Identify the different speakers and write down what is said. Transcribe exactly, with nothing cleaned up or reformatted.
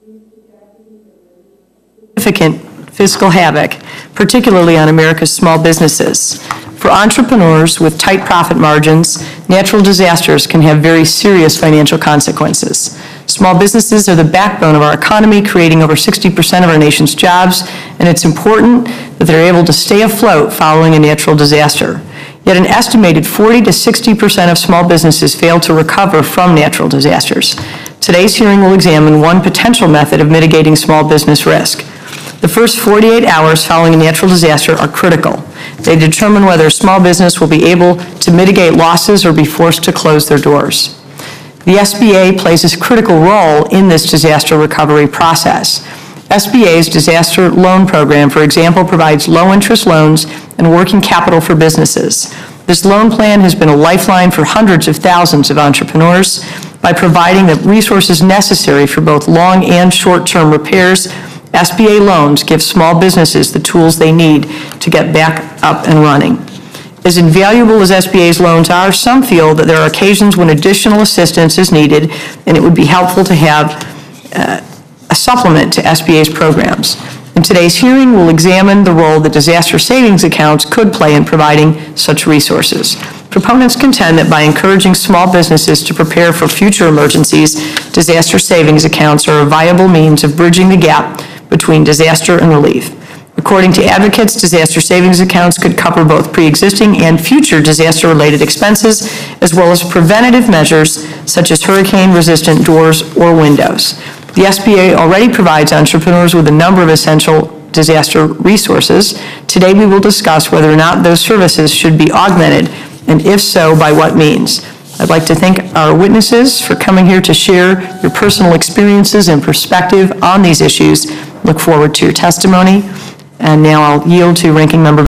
Speaker 1: significant fiscal havoc, particularly on America's small businesses. For entrepreneurs with tight profit margins, natural disasters can have very serious financial consequences. Small businesses are the backbone of our economy, creating over sixty percent of our nation's jobs, and it's important that they're able to stay afloat following a natural disaster. Yet an estimated forty to sixty percent of small businesses fail to recover from natural disasters. Today's hearing will examine one potential method of mitigating small business risk. The first forty-eight hours following a natural disaster are critical. They determine whether a small business will be able to mitigate losses or be forced to close their doors. The S B A plays a critical role in this disaster recovery process. S B A's disaster loan program, for example, provides low-interest loans and working capital for businesses. This loan plan has been a lifeline for hundreds of thousands of entrepreneurs by providing the resources necessary for both long and short-term repairs. S B A loans give small businesses the tools they need to get back up and running. As invaluable as S B A's loans are, some feel that there are occasions when additional assistance is needed, and it would be helpful to have uh, a supplement to S B A's programs. In today's hearing, we'll examine the role that disaster savings accounts could play in providing such resources. Proponents contend that by encouraging small businesses to prepare for future emergencies, disaster savings accounts are a viable means of bridging the gap between disaster and relief. According to advocates, disaster savings accounts could cover both pre-existing and future disaster-related expenses, as well as preventative measures such as hurricane-resistant doors or windows. The S B A already provides entrepreneurs with a number of essential disaster resources. Today we will discuss whether or not those services should be augmented, and if so, by what means. I'd like to thank our witnesses for coming here to share your personal experiences and perspective on these issues. Look forward to your testimony. And now I'll yield to Ranking Member